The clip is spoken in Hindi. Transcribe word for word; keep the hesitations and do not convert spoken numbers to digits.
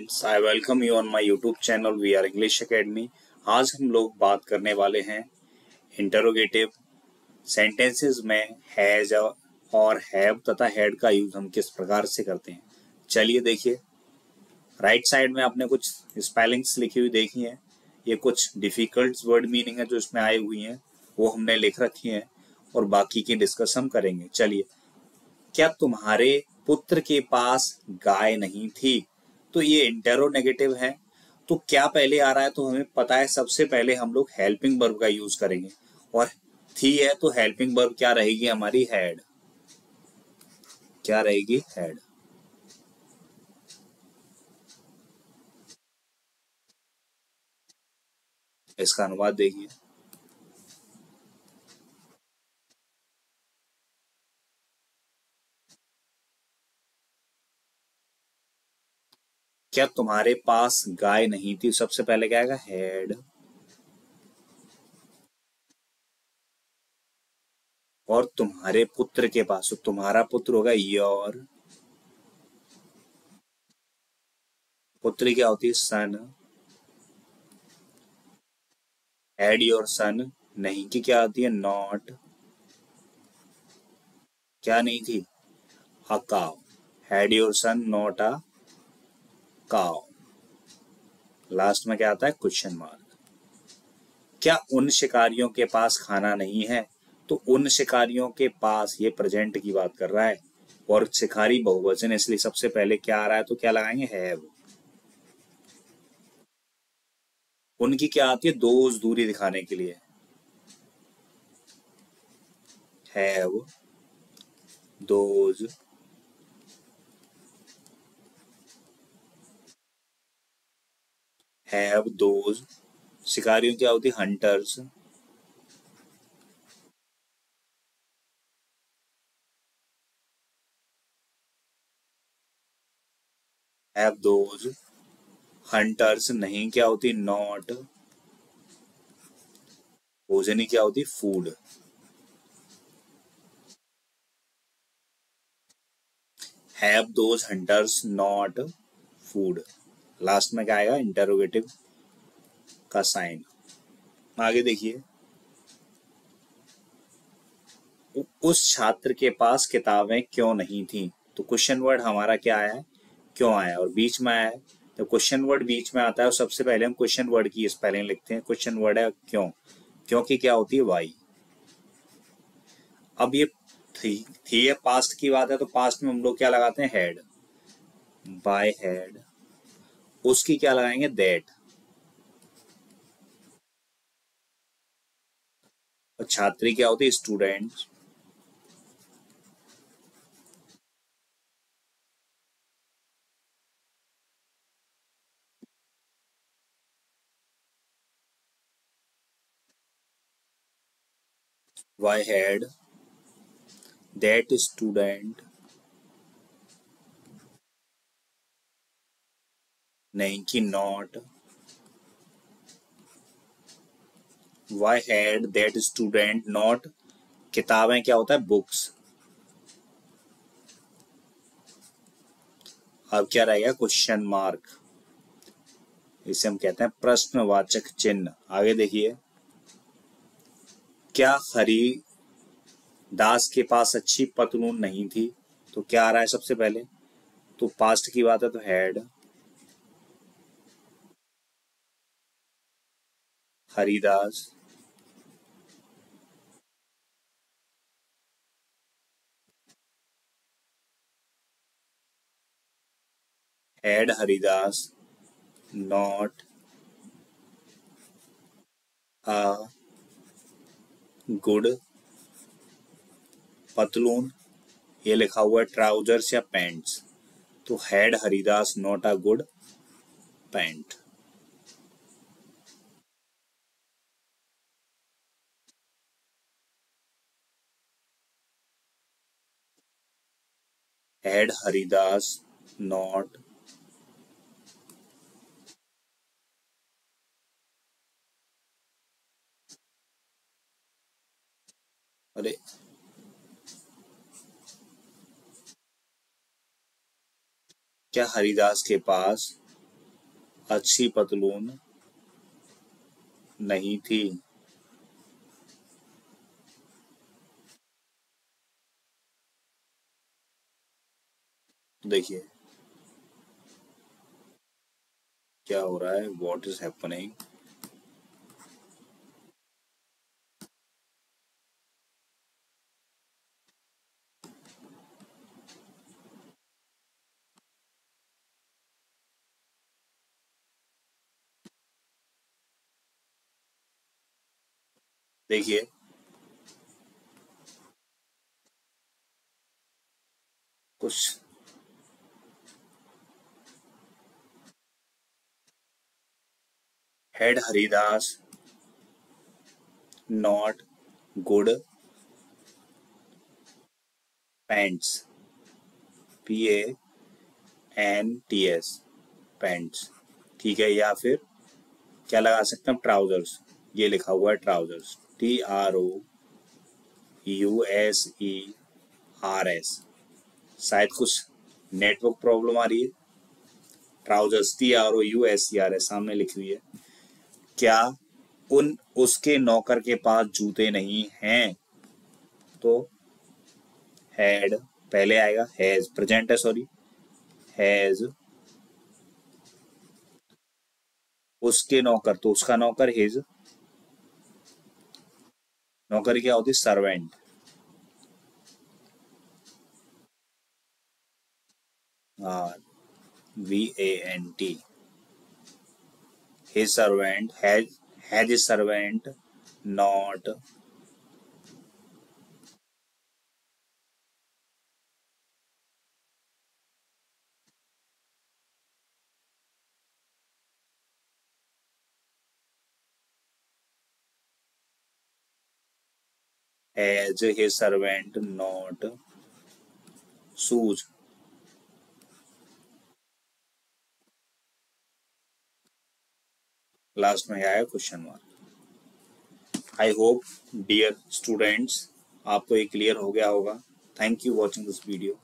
Friends, I welcome you on my YouTube channel we are English academy. आज हम लोग बात करने वाले हैं इंटरोगेटिव सेंटेंसेस में हैज और हैव तथा हैड का यूज हम किस प्रकार से करते हैं। चलिए देखिए, राइट साइड में आपने कुछ स्पेलिंग्स लिखी हुई देखी हैं। ये कुछ डिफिकल्ट वर्ड मीनिंग है जो इसमें आई हुई हैं, वो हमने लिख रखी हैं और बाकी की डिस्कस हम करेंगे। चलिए, क्या तुम्हारे पुत्र के पास गाय नहीं थी? तो ये इंटेरोनेगेटिव है, तो क्या पहले आ रहा है? तो हमें पता है सबसे पहले हम लोग हेल्पिंग वर्ब का यूज करेंगे, और थी है तो हेल्पिंग वर्ब क्या रहेगी हमारी? हैड। क्या रहेगी? हैड। इसका अनुवाद देखिए, क्या तुम्हारे पास गाय नहीं थी? सबसे पहले क्या आएगा? हैड। और तुम्हारे पुत्र के पास, तो तुम्हारा पुत्र होगा योर। पुत्री क्या होती है? सन। Had your son. नहीं की क्या होती है? नॉट। क्या नहीं थी? A cow. Had your son not a cow. Last में क्या आता है? Question mark. क्या उन शिकारियों के पास खाना नहीं है? तो उन शिकारियों के पास, ये प्रेजेंट की बात कर रहा है और शिकारी बहुवचन, इसलिए सबसे पहले क्या आ रहा है? तो क्या लगाएंगे? हैव। उनकी क्या आती है? दोज, दूरी दिखाने के लिए। Have those. Have those. शिकारियों क्या होती है? हंटर्स। Have those hunters. नहीं क्या होती? नॉट। भोजनी क्या होती? Food. Have those hunters not food. Last में क्या आएगा? इंटरोगेटिव का साइन। आगे देखिए, उस छात्र के पास किताबें क्यों नहीं थी? तो क्वेश्चन वर्ड हमारा क्या आया है? क्यों आया, और बीच में आया है। तो क्वेश्चन वर्ड बीच में आता है और सबसे पहले हम क्वेश्चन वर्ड की स्पेलिंग लिखते हैं। क्वेश्चन वर्ड है क्यों। क्योंकि क्या होती है? वाई। अब ये थी थी है, पास्ट की बात है, तो पास्ट में हम लोग क्या लगाते हैं? हैड। By had. उसकी क्या लगाएंगे? दैट। और छात्री क्या होती है? Student. Why had that student. नहीं कि not. Why had that student not. किताबें क्या होता है? बुक्स। अब क्या रहेगा? Question mark. इसे हम कहते हैं प्रश्नवाचक चिन्ह। आगे देखिए, क्या हरिदास के पास अच्छी पतलून नहीं थी? तो क्या आ रहा है सबसे पहले? तो पास्ट की बात है तो had. Haridas. Had Haridas not a good पतलून। ये लिखा हुआ है ट्राउजर्स या पैंट्स, तो had Haridas not a good pant. Had Haridas not. अरे, क्या हरिदास के पास अच्छी पतलून नहीं थी। देखिए क्या हो रहा है, व्हाट इज हैपनिंग। देखिए कुछ had Haridas not good pants, P A N T S, pants, ठीक है। या फिर क्या लगा सकते हैं, ट्राउजर्स, ये लिखा हुआ है trousers, T R O U S E R S. शायद कुछ नेटवर्क प्रॉब्लम आ रही है। Trousers, T R O U S E R S सामने लिखी हुई है। क्या उन उसके नौकर के पास जूते नहीं हैं, तो हैड पहले आएगा, हैज प्रेजेंट है सॉरी, हैज उसके नौकर, तो उसका नौकर हिज, नौकर क्या होती है, servant, R V A N T, his servant has, has his servant not has his servant not shoes. Last में आया question mark. I hope dear students आपको ये क्लियर हो गया होगा। Thank you watching this video.